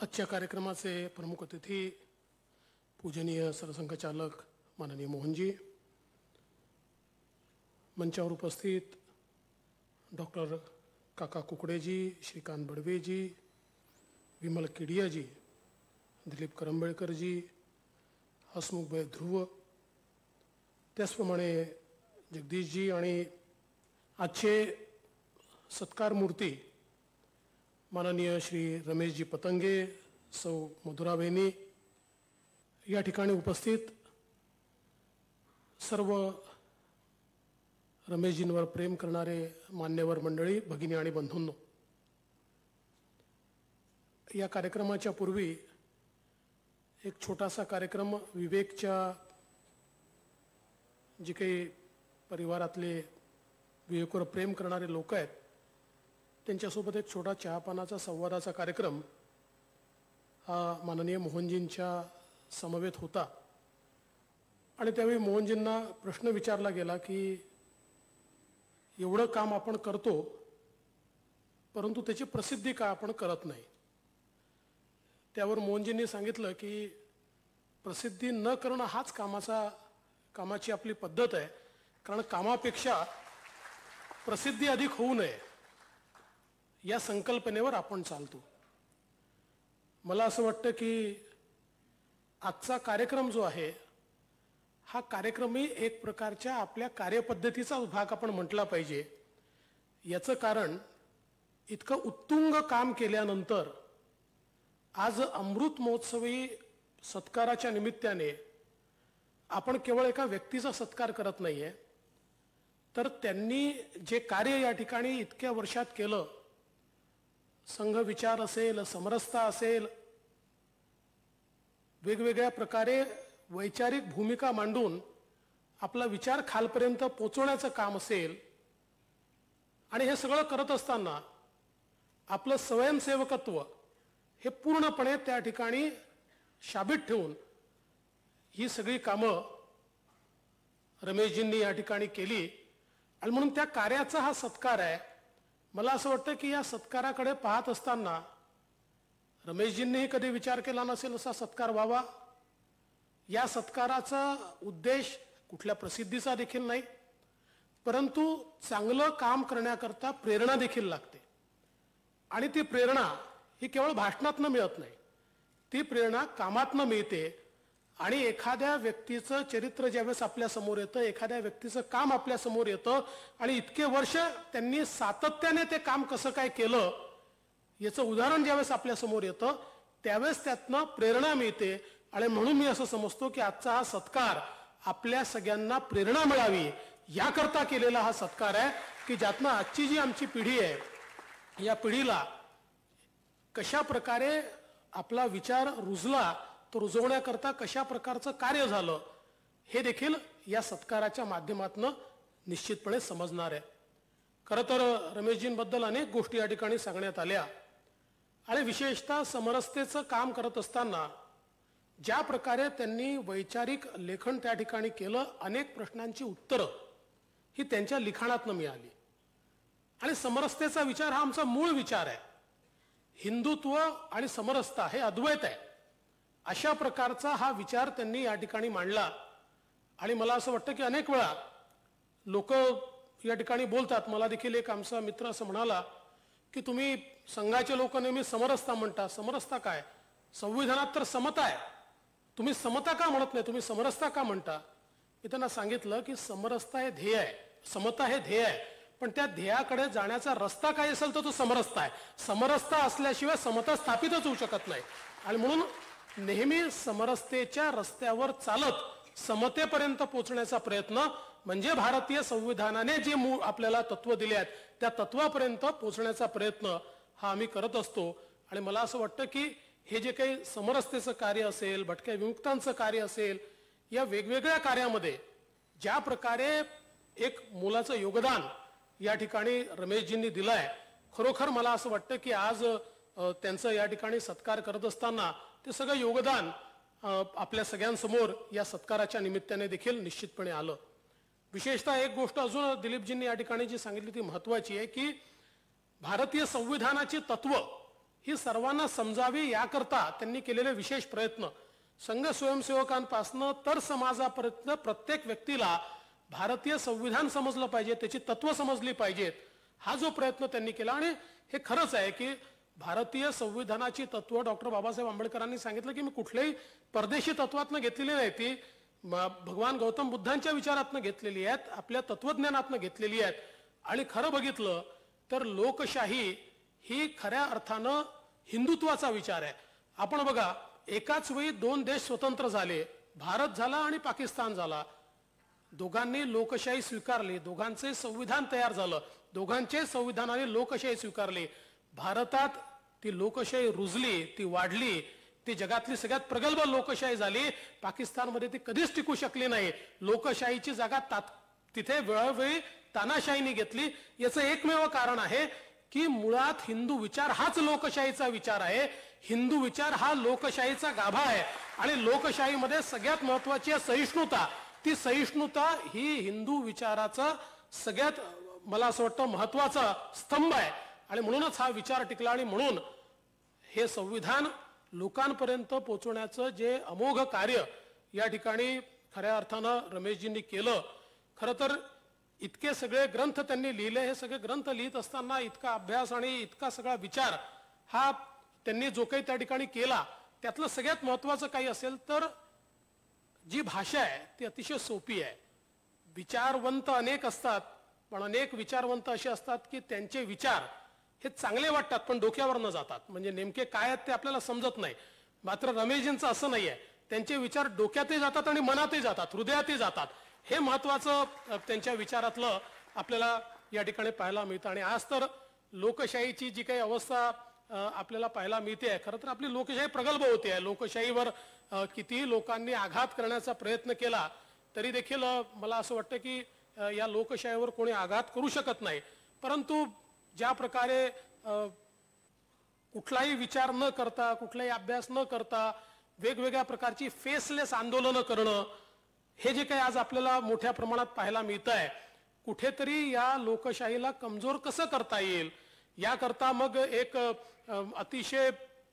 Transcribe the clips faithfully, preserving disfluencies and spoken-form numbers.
आजच्या कार्यक्रमाचे प्रमुख अतिथी पूजनीय सरसंघचालक माननीय मोहनजी, मंचावर उपस्थित डॉक्टर काका कुकडेजी, श्रीकांत बडवेजी, विमल केडियाजी, दिलीप करंबेळकरजी, हसमुखभाई ध्रुव, त्याचप्रमाणे जगदीशजी आणि आजचे सत्कार मूर्ती माननीय श्री रमेशजी पतंगे, सौ मधुराबेनी, या ठिकाणी उपस्थित सर्व रमेशजींवर प्रेम करणारे मान्यवर मंडळी, भगिनी आणि बंधूंनो, या कार्यक्रमाच्या पूर्वी एक छोटासा कार्यक्रम विवेकच्या जे काही परिवारातले विवेकवर प्रेम करणारे लोक आहेत त्यांच्यासोबत एक छोटा चहापानाचा संवादाचा कार्यक्रम हा माननीय मोहनजींच्या समवेत होता. आणि त्यावेळी मोहनजींना प्रश्न विचारला गेला की एवढं काम आपण करतो परंतु त्याची प्रसिद्धी का आपण करत नाही. त्यावर मोहनजींनी सांगितलं की प्रसिद्धी न करणं हाच कामाचा कामाची आपली पद्धत आहे, कारण कामापेक्षा प्रसिद्धी अधिक होऊ नये या संकल्पनेवर आपण चालतो. मला असं वाटतं की आजचा कार्यक्रम जो आहे हा कार्यक्रमही एक प्रकारच्या आपल्या कार्यपद्धतीचा भाग आपण म्हटला पाहिजे. याचं कारण इतकं उत्तुंग काम केल्यानंतर आज अमृत महोत्सवी सत्काराच्या निमित्ताने आपण केवळ एका व्यक्तीचा सत्कार करत नाहीये, तर त्यांनी जे कार्य या ठिकाणी इतक्या वर्षात केलं, संघ विचार असेल, समरसता असेल, वेगवेगळ्या प्रकारे वैचारिक भूमिका मांडून आपला विचार खालपर्यंत पोचवण्याचं काम असेल, आणि हे सगळं करत असताना आपलं स्वयंसेवकत्व हे पूर्णपणे त्या ठिकाणी शाबीत ठेवून ही सगळी कामं रमेशजींनी या ठिकाणी केली. आणि म्हणून त्या कार्याचा हा सत्कार आहे. मला असं वाटतं की या सत्काराकडे पाहत असताना रमेशजींनीही कधी विचार केला नसेल असा सत्कार व्हावा. या सत्काराचा उद्देश कुठल्या प्रसिद्धीचा देखील नाही, परंतु चांगलं काम करण्याकरता प्रेरणा देखील लागते. आणि ती प्रेरणा ही केवळ भाषणातनं मिळत नाही, ती प्रेरणा कामातनं मिळते. आणि एखाद्या व्यक्तीचं चरित्र ज्यावेळेस आपल्या समोर येतं, एखाद्या व्यक्तीचं काम आपल्या समोर येतं आणि इतके वर्ष त्यांनी सातत्याने ते काम कसं काय केलं याचं उदाहरण ज्यावेळेस आपल्या समोर येतं त्यावेळेस त्यातनं प्रेरणा मिळते. आणि म्हणून मी असं समजतो की आजचा हा सत्कार आपल्या सगळ्यांना प्रेरणा मिळावी याकरता केलेला हा सत्कार आहे, की ज्यातनं आजची जी आमची पिढी आहे या पिढीला कशा प्रकारे आपला विचार रुजला, तो रुजवण्याकरता कशा प्रकारचं कार्य झालं हे देखील या सत्काराच्या माध्यमातून निश्चितपणे समजणार आहे. खरं तर रमेशजींबद्दल अनेक गोष्टी या ठिकाणी सांगण्यात आल्या, आणि विशेषतः समरसतेचं काम करत असताना ज्या प्रकारे त्यांनी वैचारिक लेखन त्या ठिकाणी केलं, अनेक प्रश्नांची उत्तरं ही त्यांच्या लिखाणातनं मिळाली. आणि समरसतेचा विचार हा आमचा मूळ विचार आहे. हिंदुत्व आणि समरसता हे अद्वैत आहे, अशा प्रकारचा हा विचार त्यांनी या ठिकाणी मांडला. आणि मला असं वाटतं की अनेक वेळा लोक या ठिकाणी बोलतात, मला देखील एक आमचा मित्र असं म्हणाला की तुम्ही संघाचे लोक नेहमी समरसता म्हणता, समरसता काय, संविधानात तर समता आहे, तुम्ही समता का म्हणत नाही, तुम्ही समरसता का म्हणता. मी त्यांना सांगितलं की समरसता हे ध्येय आहे, समता हे ध्येय आहे, पण त्या ध्येयाकडे जाण्याचा रस्ता काय असेल तर तो समरसता आहे. समरसता असल्याशिवाय समता स्थापितच होऊ शकत नाही. आणि म्हणून नेहमी समरसतेच्या रस्त्यावर चालत समतेपर्यंत पोहोचण्याचा प्रयत्न म्हणजे भारतीय संविधानाने जे मूळ आपल्याला तत्व दिले आहेत त्या तत्वापर्यंत पोहोचण्याचा प्रयत्न हा आम्ही करत असतो. आणि मला असं वाटतं की हे जे काही समरसतेचं कार्य असेल, भटक्या विमुक्तांचं कार्य असेल, या वेगवेगळ्या कार्यामध्ये ज्या प्रकारे एक मोलाचं योगदान या ठिकाणी रमेशजींनी दिलं आहे, खरोखर मला असं वाटतं की आज त्यांचं या ठिकाणी सत्कार करत असताना ते सगळं योगदान आपल्या सगळ्यांसमोर या सत्काराच्या निमित्ताने देखील निश्चितपणे आलं. विशेषतः एक गोष्ट अजून दिलीपजींनी या ठिकाणी जी सांगितली ती महत्त्वाची आहे की भारतीय संविधानाची तत्व ही सर्वांना समजावी याकरता त्यांनी केलेले विशेष प्रयत्न, संघ स्वयंसेवकांपासनं तर समाजापर्यंत प्रत्येक व्यक्तीला भारतीय संविधान समजलं पाहिजे, त्याची तत्व समजली पाहिजेत, हा जो प्रयत्न त्यांनी केला. आणि हे खरंच आहे की भारतीय संविधानाची तत्व डॉक्टर बाबासाहेब आंबेडकरांनी सांगितलं की मी कुठल्याही परदेशी तत्वातनं घेतलेली नाही, ती भगवान गौतम बुद्धांच्या विचारातनं घेतलेली आहेत, आपल्या तत्वज्ञानातनं घेतलेली आहेत. आणि खरं बघितलं तर लोकशाही ही खऱ्या अर्थानं हिंदुत्वाचा विचार आहे. आपण बघा, एकाच वेळी दोन देश स्वतंत्र झाले, भारत झाला आणि पाकिस्तान झाला. दोघांनी लोकशाही स्वीकारली, दोघांचे संविधान तयार झालं, दोघांचे संविधानाने लोकशाही स्वीकारली. भारतात ती लोकशाही रुजली, ती वाढली, ती जगातली सगळ्यात प्रगल्भ लोकशाही झाली. पाकिस्तानमध्ये ती कधीच टिकू शकली नाही. लोकशाहीची जागा तात तिथे वेळोवेळी तानाशाहीने घेतली. याचं एकमेव कारण आहे की मुळात हिंदू विचार हाच लोकशाहीचा विचार आहे. हिंदू विचार हा लोकशाहीचा गाभा आहे. आणि लोकशाहीमध्ये सगळ्यात महत्वाची आहे सहिष्णुता. ती सहिष्णुता ही हिंदू विचाराचा सगळ्यात मला असं वाटतं महत्वाचा स्तंभ आहे. आणि म्हणूनच हा विचार टिकला. आणि म्हणून हे संविधान लोकांपर्यंत पोहोचवण्याचं जे अमोघ कार्य या ठिकाणी खऱ्या अर्थानं रमेशजींनी केलं. खरं तर इतके सगळे ग्रंथ त्यांनी लिहिले, हे सगळे ग्रंथ लिहित असताना इतका अभ्यास आणि इतका सगळा विचार हा त्यांनी जो काही त्या ठिकाणी केला, त्यातलं सगळ्यात महत्वाचं काही असेल तर जी भाषा आहे ती अतिशय सोपी आहे. विचारवंत अनेक असतात, पण अनेक विचारवंत असे असतात की त्यांचे विचार हे चांगले वाटतात पण डोक्यावर न जातात, म्हणजे नेमके काय आहेत ते आपल्याला समजत नाही. मात्र रमेशजींचं असं नाहीये, त्यांचे विचार डोक्यातही जातात आणि मनातही जातात, हृदयातही जातात. हे महत्वाचं त्यांच्या विचारातलं आपल्याला या ठिकाणी पाहायला मिळतं. आणि आज तर लोकशाहीची जी काही अवस्था आपल्याला पाहायला मिळते, खरं तर आपली लोकशाही प्रगल्भ होते आहे. लोकशाहीवर कितीही लोकांनी आघात करण्याचा प्रयत्न केला तरी देखील मला असं वाटतं की या लोकशाहीवर कोणी आघात करू शकत नाही. परंतु ज्या प्रकारे कुठलाही विचार न करता, कुठलाही अभ्यास न करता वेगवेगळ्या प्रकारची फेसलेस आंदोलनं करणं, हे जे काही आज आपल्याला मोठ्या प्रमाणात पाहायला मिळतं आहे, कुठेतरी या लोकशाहीला कमजोर कसं करता येईल याकरता मग एक अतिशय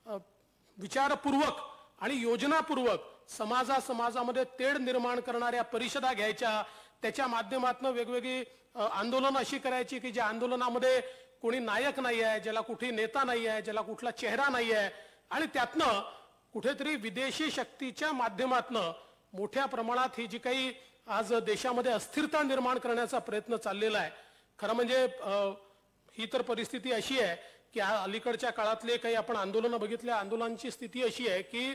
विचारपूर्वक आणि योजनापूर्वक समाजा समाजामध्ये तेढ निर्माण करणाऱ्या परिषदा घ्यायच्या, त्याच्या माध्यमातून वेगवेगळी आंदोलनं अशी करायची की ज्या आंदोलनामध्ये कोणी नायक नाही आहे, ज्याला कुठे नेता नाही आहे, ज्याला कुठला चेहरा नाही आहे, आणि त्यातनं कुठेतरी विदेशी शक्तीच्या माध्यमातून मोठ्या प्रमाणात ही जी काही आज देशामध्ये अस्थिरता निर्माण करण्याचा प्रयत्न चाललेला आहे. खरं म्हणजे ही तर परिस्थिती अशी आहे की अलीकडच्या काळातले काही आपण आंदोलनं बघितल्या, आंदोलनांची स्थिती अशी आहे की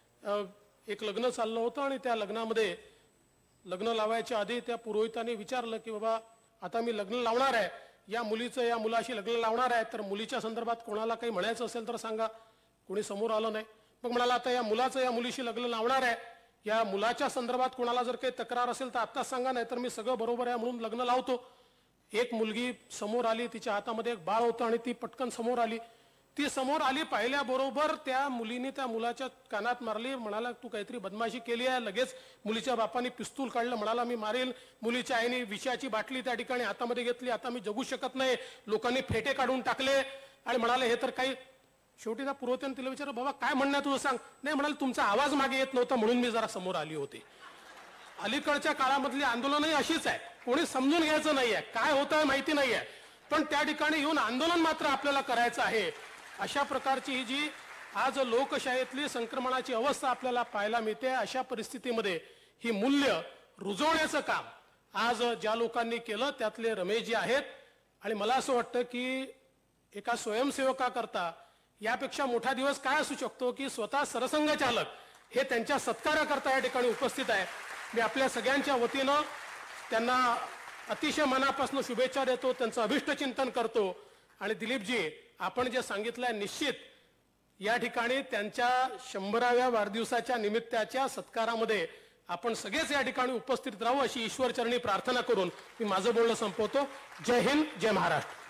एक लग्न चाललं होतं आणि त्या लग्नामध्ये लग्न लावायच्या आधी त्या पुरोहिताने विचारलं की बाबा आता मी लग्न लावणार आहे, या मुलीचं या मुलाशी लग्न लावणार आहे, तर मुलीच्या संदर्भात कोणाला काही म्हणायचं असेल तर सांगा. कोणी समोर आलं नाही. मग म्हणाला आता या मुलाचं या मुलीशी लग्न लावणार आहे, या मुलाच्या संदर्भात कोणाला जर काही तक्रार असेल तर आत्ताच सांगा, नाही तर मी सगळं बरोबर आहे म्हणून लग्न लावतो. एक मुलगी समोर आली, तिच्या हातामध्ये एक बाळ होतं आणि ती पटकन समोर आली. ती समोर आली, पाहिल्याबरोबर त्या मुलीने त्या मुलाच्या कानात मारली, म्हणाला तू काहीतरी बदमाशी केली आहे. लगेच मुलीच्या बापाने पिस्तूल काढलं, म्हणाला मी मारेल. मुलीच्या आईने विषयाची बाटली त्या ठिकाणी हातामध्ये घेतली, आता मी जगू शकत नाही. लोकांनी फेटे काढून टाकले आणि म्हणाले हे तर काही. शेवटी त्या पुरोहिताने तिला विचारलं बाबा काय म्हणणं तुझं सांग. नाही म्हणाल तुमचा आवाज मागे येत नव्हता म्हणून मी जरा समोर आली होती. अलीकडच्या काळामधली आंदोलनही अशीच आहे, कोणी समजून घ्यायचं नाहीये, काय होत आहे माहिती नाहीये, पण त्या ठिकाणी येऊन आंदोलन मात्र आपल्याला करायचं आहे. अशा प्रकारची ही जी आज लोकशाहीतली संक्रमणाची अवस्था आपल्याला पाहायला मिळते, अशा परिस्थितीमध्ये ही मूल्य रुजवण्याचं काम आज ज्या लोकांनी केलं त्यातले रमेशजी आहेत. आणि मला असं वाटतं की एका स्वयंसेवकाकरता यापेक्षा मोठा दिवस काय असू शकतो की स्वतः सरसंघचालक हे त्यांच्या सत्काराकरता या ठिकाणी उपस्थित आहे. मी आपल्या सगळ्यांच्या वतीनं त्यांना अतिशय मनापासून शुभेच्छा देतो, त्यांचं अभिष्ट चिंतन करतो. आणि दिलीपजी आपण जे सांगितलंय निश्चित या ठिकाणी त्यांच्या शंभराव्या वाढदिवसाच्या निमित्ताच्या सत्कारामध्ये आपण सगळेच या ठिकाणी उपस्थित राहू अशी ईश्वरचरणी प्रार्थना करून मी माझं बोलणं संपवतो. जय हिंद, जय महाराष्ट्र.